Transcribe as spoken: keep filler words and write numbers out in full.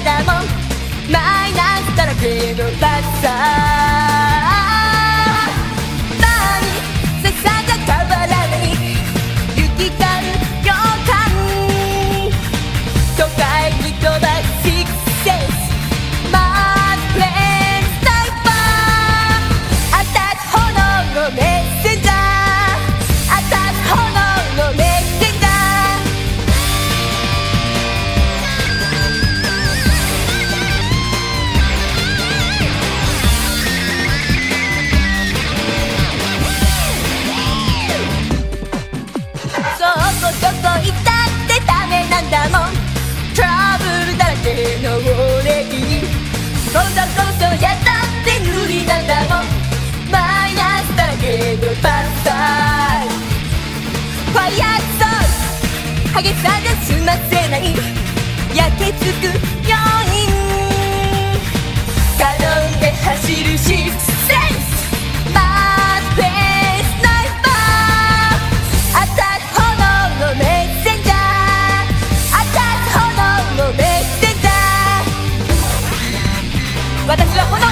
なんだもん。マイナスだらけのバッサー。何せさじゃ変わらない行き交う予感。都会に飛ばすシックスセンス。マークレーンスナイパー。アタック炎のメッセンジャー。アタック炎のメッセンジャー。どこ行ったってダメなんだもん。トラブルだらけの俺にこそこそやったって無理なんだもん。マイナスだらけのバッサー。ファイヤーソール激しさで済ませない焼けつく要因。カノンで走るシックスセンス。マースペースナイパー。アタック炎のメッセンジャー。アタック炎のメッセンジャー。私は炎